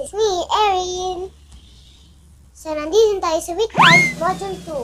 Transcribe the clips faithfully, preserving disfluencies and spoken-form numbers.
is me, Erin. So, nandito tayo sa week five, module two.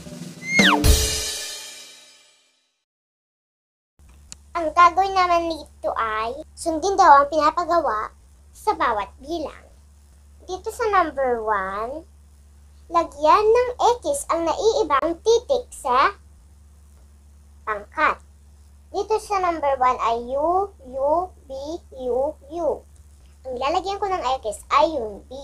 Ang gagawin naman dito ay sundin daw ang pinapagawa sa bawat bilang. Dito sa number one, lagyan ng X ang naiibang titik sa pangkat. Dito sa number one ay U, U, B, U, U. Ang lalagyan ko ng X ay yung B.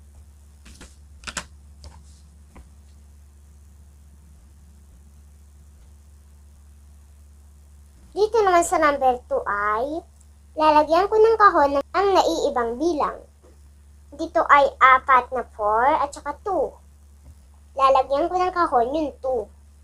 Dito naman sa number two ay lalagyan ko ng kahon ang naiibang bilang. Dito ay apat na four at saka two. Lalagyan ko ng kahon yung two.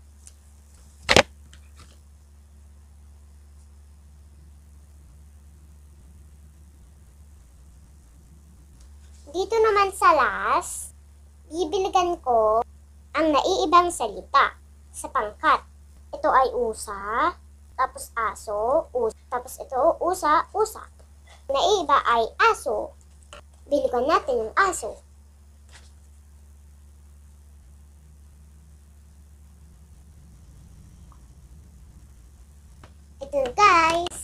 Dito naman sa last, bibiligan ko ang naiibang salita sa pangkat. Ito ay usa, tapos aso, usa, tapos ito usa, usa. Naiiba ay aso. Biligan natin yung aso. Ito guys.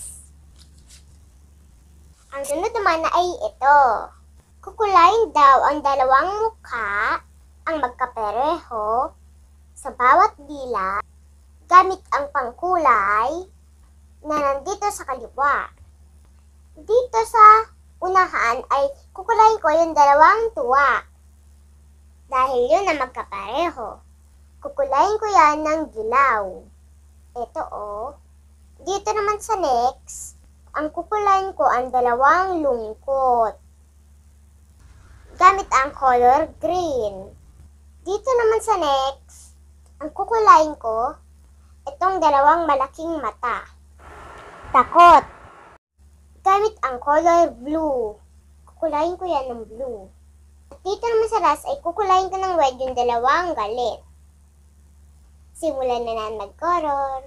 Ang sunod naman ay ito. Kukulayin daw ang dalawang mukha ang magkapareho sa bawat bilang gamit ang pangkulay na nandito sa kaliwa. Dito sa unahan ay kukulayin ko yung dalawang tuwa. Dahil yun na magkapareho. Kukulayin ko yan ng dilaw. Ito oh. Dito naman sa next, ang kukulayin ko ang dalawang lungkot. Gamit ang color green. Dito naman sa next, ang kukulayin ko, itong dalawang malaking mata. Takot. Gamit ang color blue. Kukulayin ko yan ng blue. At dito naman sa last ay kukulayin ko ng red yung dalawang galit. Simulan na na mag-color.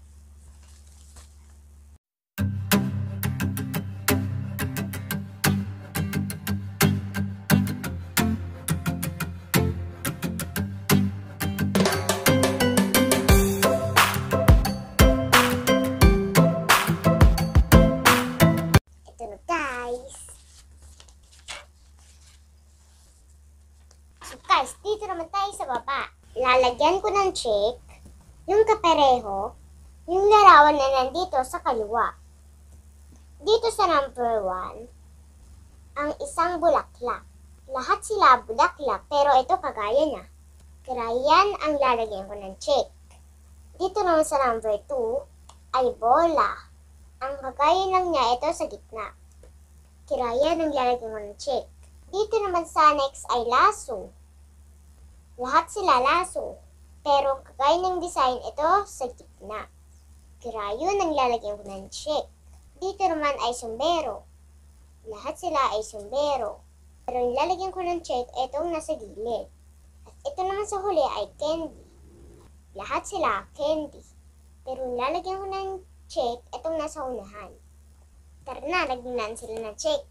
So guys, dito naman tayo sa baba. Lalagyan ko ng check yung kapareho, yung larawan na nandito sa kaliwa. Dito sa number one, ang isang bulaklak. Lahat sila bulaklak, pero ito kagaya niya. Kaya yan ang lalagyan ko ng check. Dito naman sa number two, ay bola. Ang kagaya lang niya ito sa gitna. Kaya yan ang lalagyan ko ng check. Dito naman sa next ay laso. Lahat sila laso. Pero kagaya ng design ito sa gitna. Kaya yun ang lalagyan ko ng check. Dito naman ay sombrero. Lahat sila ay sombrero. Pero yung lalagyan ko ng check itong nasa gilid. At ito naman sa huli ay candy. Lahat sila candy. Pero yung lalagyan ko ng check itong nasa unahan. Tara na, lagyan na sila ng check.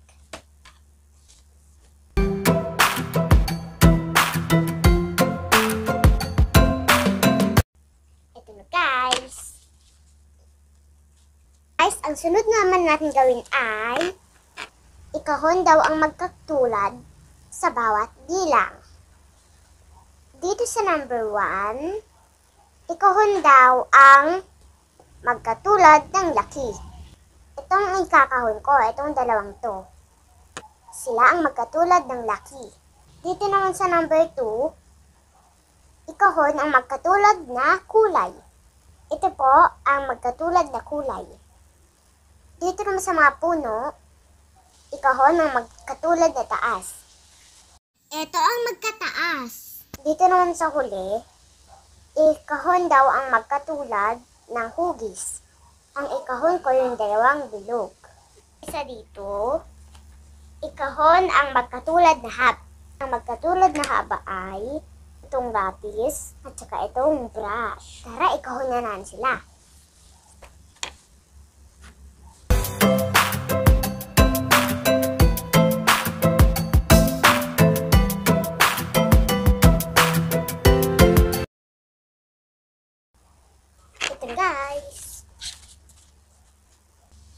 Guys. Guys, ang sunod naman natin gawin ay ikahon daw ang magkatulad sa bawat bilang. Dito sa number one, ikahon daw ang magkatulad ng laki. Itong ikakahon ko, itong dalawang to. Sila ang magkatulad ng laki. Dito naman sa number two, ikahon ang magkatulad na kulay. Ito po ang magkatulad na kulay. Dito naman sa mga puno, ikahon ang magkatulad na taas. Ito ang magkataas. Dito naman sa huli, ikahon daw ang magkatulad ng hugis. Ang ikahon ko yung dalawang bilog. Isa dito, ikahon ang magkatulad na haba. Ang magkatulad na haba ay itong lapis at saka itong brush. Tara, ikahon na natin sila.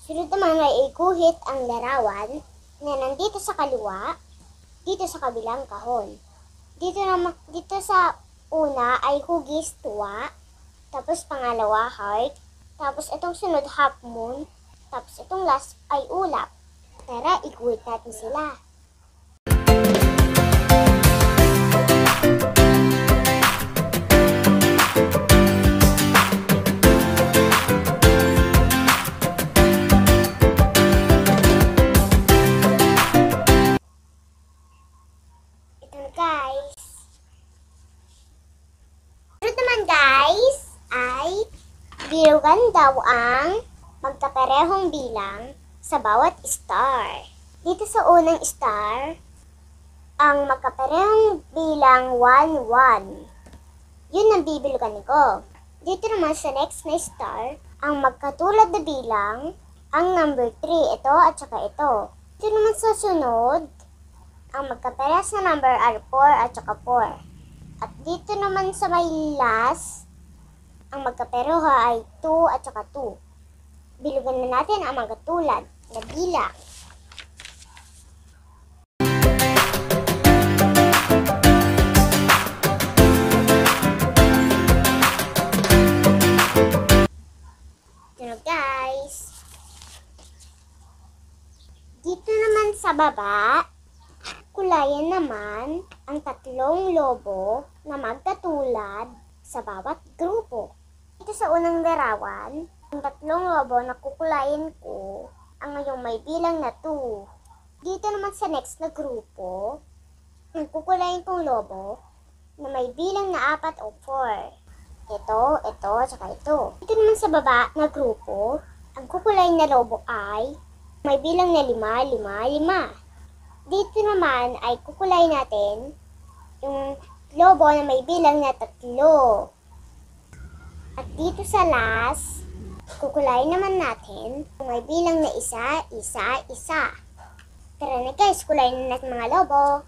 Sunod naman ay iguhit ang larawan na nandito sa kaliwa, dito sa kabilang kahon. Dito, naman, dito sa una ay hugis tuwa, tapos pangalawa heart, tapos itong sunod half moon, tapos itong last ay ulap. Tara, iguhit natin sila. Guys. Sunod naman guys ay birugan daw ang magkaparehong bilang sa bawat star. Dito sa unang star, ang magkaparehong bilang one one. Yun ang bibilugan ko. Dito naman sa next na star, ang magkatulad na bilang ang number three. Ito at saka ito. Dito naman sa sunod, ang magkaparehas na number ay four at saka four. At dito naman sa may last, ang magkapareho ay two at saka two. Bilugan na natin ang magkatulad na bilang. Ito guys. Dito naman sa baba, kulayan naman ang tatlong lobo na magkatulad sa bawat grupo. Dito sa unang larawan, ang tatlong lobo na kukulayan ko ang ngayong may bilang na two. Dito naman sa next na grupo, ang kukulayan kong lobo na may bilang na apat o four. Ito, ito, saka ito. Dito naman sa baba na grupo, ang kukulayan na lobo ay may bilang na lima, lima, lima. Dito naman ay kukulay natin yung lobo na may bilang na tatlo. At dito sa last, kukulay naman natin yung may bilang na isa, isa, isa. Tara na guys, kulayin na natin mga lobo.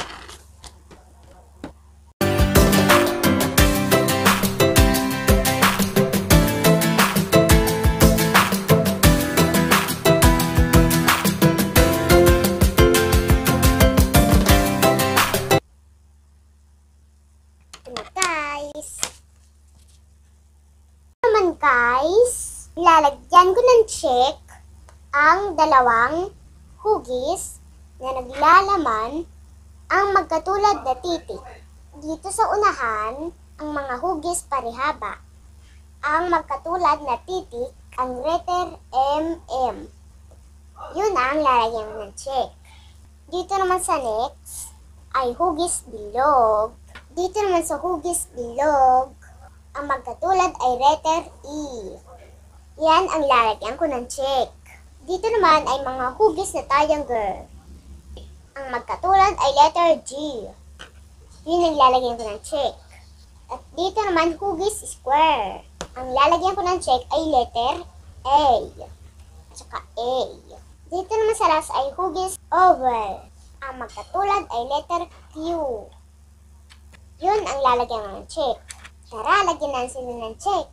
Guys, lalagyan ko ng check ang dalawang hugis na naglalaman ang magkatulad na titik. Dito sa unahan, ang mga hugis parehaba. Ang magkatulad na titik, ang letter M M. Yun ang lalagyan ko ng check. Dito naman sa next, ay hugis bilog. Dito naman sa hugis bilog, ang magkatulad ay letter E. Yan ang lalagyan ko ng check. Dito naman ay mga hugis na triangle. Ang magkatulad ay letter G. Yun ang lalagyan ko ng check. At dito naman hugis square. Ang lalagyan ko ng check ay letter A. At saka A. Dito naman sa last ay hugis oval. Ang magkatulad ay letter Q. Yun ang lalagyan ko ng check. Tara, lagyan na sila ng check.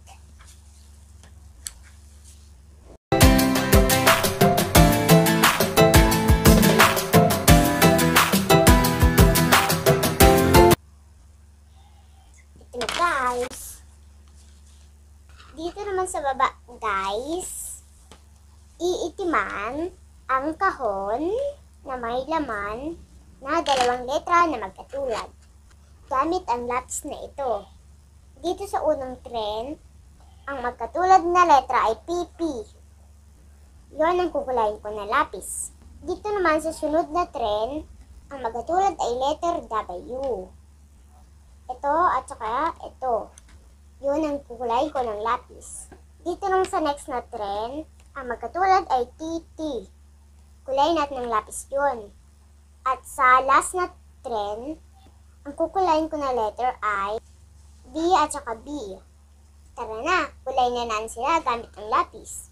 Ito na guys. Dito naman sa baba guys, iitiman ang kahon na may laman na dalawang letra na magkatulad. Gamit ang lapis na ito. Dito sa unang tren, ang magkatulad na letra ay P P. Yon ang kukulayin ko na lapis. Dito naman sa sunod na tren, ang magkatulad ay letter W. Ito at saka ito. Yun ang kukulayin ko ng lapis. Dito naman sa next na tren, ang magkatulad ay T T. Kulayin natin ng lapis yun. At sa last na tren, ang kukulayin ko na letter ay B at saka B. Tara na, kulay na natin sila gamit ang lapis.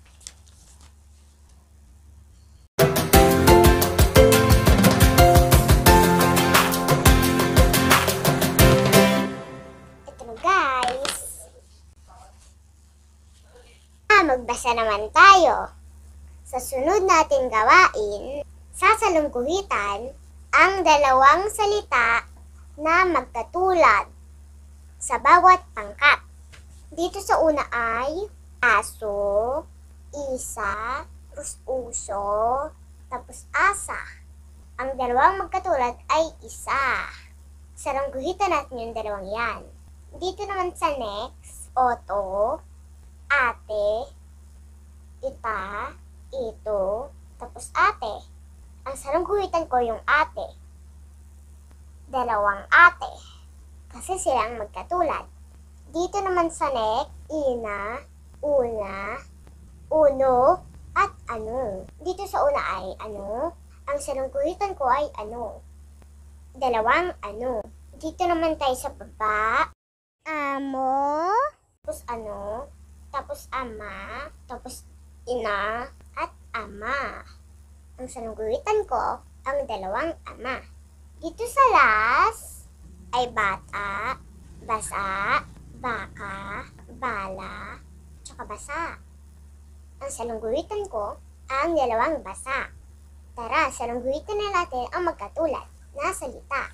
Ito na guys. Ah, magbasa naman tayo. Sa sunod natin gawain, sasalungguhitan ang dalawang salita na magkatulad sa bawat pangkat. Dito sa una ay aso, isa, tapos uso, tapos asa. Ang dalawang magkatulad ay isa. Salungguhitan natin yung dalawang yan. Dito naman sa next, oto, ate, ita, ito, tapos ate. Ang salungguhitan ko yung ate. Dalawang ate. Kasi silang magkatulad. Dito naman sa next, ina, una, uno, at ano. Dito sa una ay ano. Ang salungguhitan ko ay ano. Dalawang ano. Dito naman tayo sa baba. Amo. Tapos ano. Tapos ama. Tapos ina. At ama. Ang salungguhitan ko, ang dalawang ama. Dito sa last, ay bata, basa, baka, bala, tsaka basa. Ang salungguhitan ko, ang dalawang basa. Tara, salungguhitan na natin ang magkatulad na salita.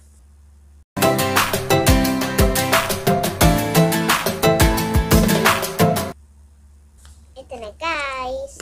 Ito na guys.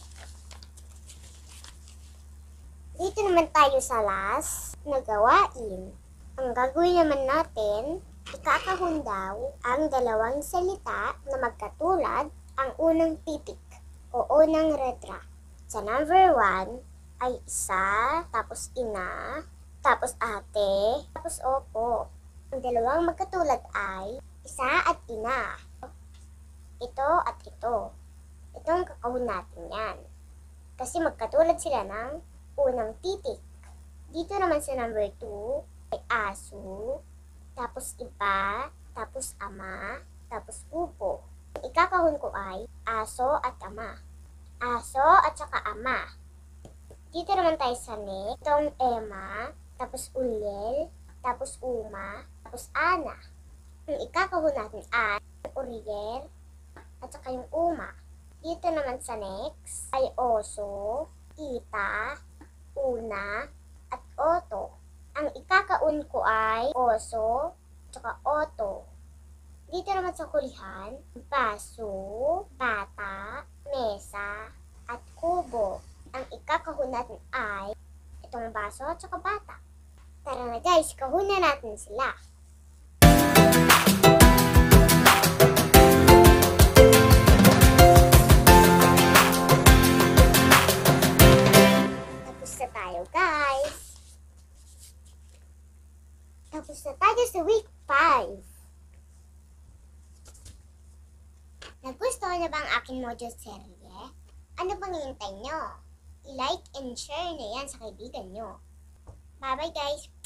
Dito naman tayo sa last na gawain. Ang gagawin naman natin, ikakahon daw ang dalawang salita na magkatulad ang unang titik o unang letra. Sa number one ay isa, tapos ina, tapos ate, tapos opo. Ang dalawang magkatulad ay isa at ina. Ito at ito. Ito ang kakahon natin yan. Kasi magkatulad sila ng unang titik. Dito naman sa number two ay aso, tapos iba, tapos ama, tapos upo. Ang ikakahon ko ay aso at ama. Aso at saka ama. Dito naman tayo sa next. Itong ema, tapos ulyel, tapos uma, tapos ana. Ang ikakahon natin ay uriel at saka yung uma. Dito naman sa next ay oso, ita, una, at oto. Ang ikakaun ko ay oso, tsaka oto. Dito naman sa kulihan, baso, bata, mesa, at kubo. Ang ikakahun natin ay itong baso at tsaka bata. Tara na guys, kahunan natin sila. Guys, tapos na tayo sa week five. Nagustuhan na ba ang aking module serye? Ano bang hihintay nyo? I-like and share na yan sa kaibigan nyo. Bye bye guys!